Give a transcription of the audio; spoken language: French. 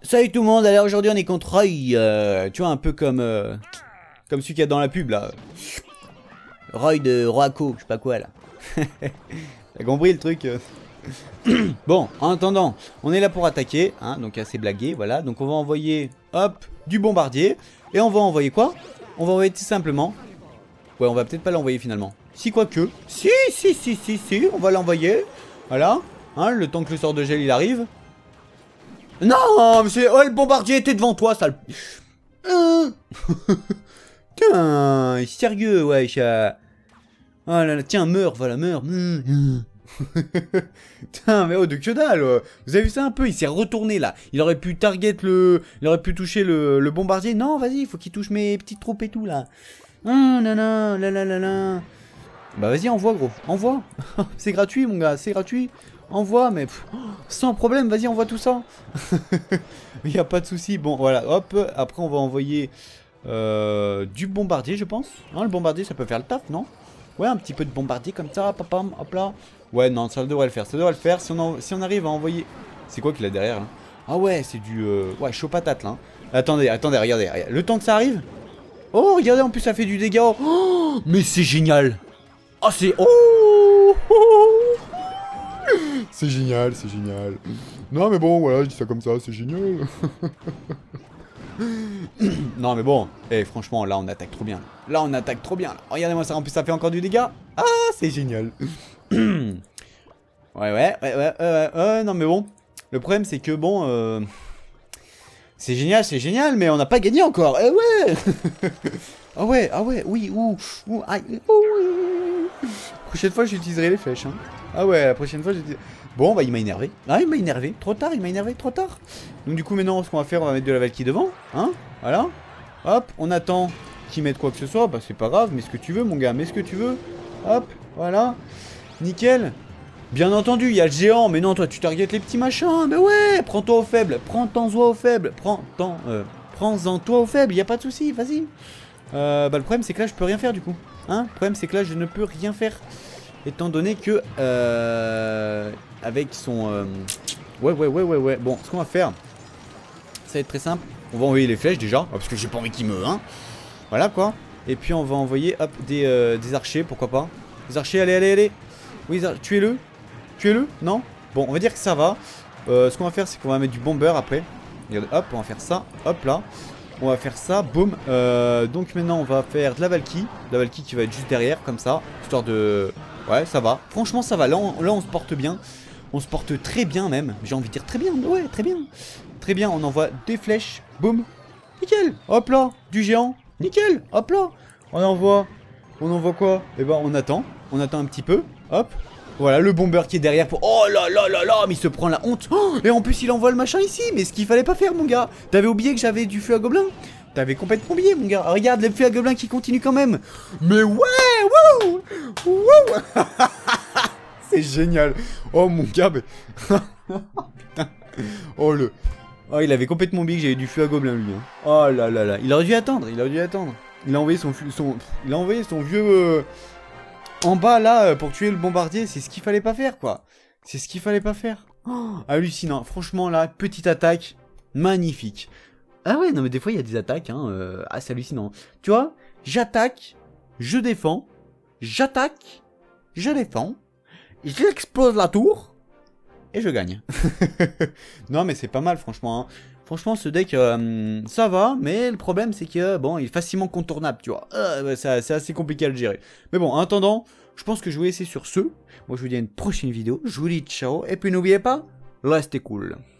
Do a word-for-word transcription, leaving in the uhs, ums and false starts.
Salut tout le monde, alors aujourd'hui on est contre Roy, euh, tu vois un peu comme euh, comme celui qu'il y a dans la pub là. Roy de Roaco, je sais pas quoi là. T'as compris le truc euh. Bon, en attendant, on est là pour attaquer, hein, donc assez blagué, voilà. Donc on va envoyer, hop, du bombardier. Et on va envoyer quoi? On va envoyer tout simplement... Ouais, on va peut-être pas l'envoyer finalement. Si, quoique. Si, si, si, si, si, on va l'envoyer. Voilà, hein, le temps que le sort de gel il arrive. Non, mais c'est... Oh, le bombardier était devant toi, sale... Euh... Putain, sérieux, ouais, chat. Oh là là, tiens, meurs, voilà, meurs. Putain, mais oh, de que dalle. Vous avez vu ça un peu? Il s'est retourné, là. Il aurait pu target le... Il aurait pu toucher le, le bombardier. Non, vas-y, il faut qu'il touche mes petites troupes et tout, là. Oh, non, non, là, là, là, là. Bah, vas-y, envoie, gros. Envoie. C'est gratuit, mon gars, c'est gratuit. Envoie, mais pff, sans problème, vas-y, envoie tout ça. Il n'y a pas de souci. Bon, voilà, hop. Après, on va envoyer euh, du bombardier, je pense. Hein, le bombardier, ça peut faire le taf, non? Ouais, un petit peu de bombardier comme ça, papam, hop là. Ouais, non, ça devrait le faire, ça devrait le faire. Si on, en, si on arrive à envoyer... C'est quoi qu'il a derrière, là? Ah ouais, c'est du... Euh... Ouais, chaud patate, là. Attendez, attendez, regardez, regardez. Le temps que ça arrive... Oh, regardez, en plus, ça fait du dégât. Oh, mais c'est génial. Oh, c'est... Oh, oh. C'est génial, c'est génial. Non, mais bon, voilà, je dis ça comme ça, c'est génial. Non, mais bon, eh, franchement, là, on attaque trop bien. Là, on attaque trop bien. Regardez-moi ça, en plus, ça fait encore du dégât. Ah, c'est génial. Ouais, ouais, ouais, ouais, ouais, ouais, ouais, non, mais bon. Le problème, c'est que, bon... Euh... C'est génial, c'est génial, mais on n'a pas gagné encore. Eh ouais. Ah ouais, ah ouais, oui, ouh, ouh, aïe, ouh. Prochaine fois, j'utiliserai les flèches, hein. Ah ouais, la prochaine fois, j'utiliserai... Bon, bah, il m'a énervé. Ah, il m'a énervé. Trop tard, il m'a énervé, trop tard. Donc, du coup, maintenant, ce qu'on va faire, on va mettre de la Valkyrie devant, hein. Voilà. Hop, on attend qu'il mette quoi que ce soit. Bah, c'est pas grave, mets ce que tu veux, mon gars, mets ce que tu veux. Hop, voilà. Nickel. Bien entendu, il y a le géant, mais non, toi, tu targetes les petits machins. Mais ouais, prends-toi au faible, prends-t'en-toi au faible, prends-t'en, euh, prends-en toi au faible, y a pas de souci, vas-y. Euh, bah, le problème, c'est que là, je peux rien faire, du coup. Hein, le problème, c'est que là, je ne peux rien faire. Étant donné que, euh, avec son, euh, ouais, ouais, ouais, ouais, ouais. Bon, ce qu'on va faire, ça va être très simple. On va envoyer les flèches, déjà, parce que j'ai pas envie qu'il me, hein. Voilà, quoi. Et puis, on va envoyer, hop, des, euh, des archers, pourquoi pas. Des archers, allez, allez, allez. Oui, tuez-le. Tuez-le, non? Bon, on va dire que ça va. Euh, ce qu'on va faire, c'est qu'on va mettre du bomber après. Regardez, hop, on va faire ça. Hop là. On va faire ça. Boum. Euh, donc maintenant, on va faire de la Valkyrie. De la Valkyrie qui va être juste derrière, comme ça. Histoire de... Ouais, ça va. Franchement, ça va. Là, on, là, on se porte bien. On se porte très bien, même. J'ai envie de dire très bien. Ouais, très bien. Très bien. On envoie des flèches. Boum. Nickel. Hop là. Du géant. Nickel. Hop là. On envoie... On envoie quoi? Eh ben, on attend. On attend un petit peu. Hop. Voilà, le bomber qui est derrière pour... Oh là là là là, mais il se prend la honte. Oh, et en plus, il envoie le machin ici. Mais ce qu'il fallait pas faire, mon gars. T'avais oublié que j'avais du feu à gobelin. T'avais complètement oublié, mon gars. Regarde, le feu à gobelin qui continue quand même. Mais ouais, wouh, wouh. C'est génial. Oh, mon gars, mais... Putain. Oh, le... Oh, il avait complètement oublié que j'avais du feu à gobelin, lui. Hein. Oh là là là. Il aurait dû attendre, il aurait dû attendre. Il a envoyé son... son... Il a envoyé son vieux... Euh... En bas, là, pour tuer le bombardier, c'est ce qu'il fallait pas faire, quoi. C'est ce qu'il fallait pas faire. Oh, hallucinant. Franchement, là, petite attaque, magnifique. Ah ouais, non, mais des fois, il y a des attaques, hein. Euh, ah, c'est hallucinant. Tu vois, j'attaque, je défends, j'attaque, je défends, j'explose la tour, et je gagne. Non, mais c'est pas mal, franchement, hein. Franchement, ce deck, euh, ça va, mais le problème, c'est que, bon, il est facilement contournable, tu vois. Euh, c'est assez compliqué à le gérer. Mais bon, en attendant, je pense que je vais laisser sur ce. Moi, je vous dis à une prochaine vidéo. Je vous dis ciao. Et puis, n'oubliez pas, restez cool.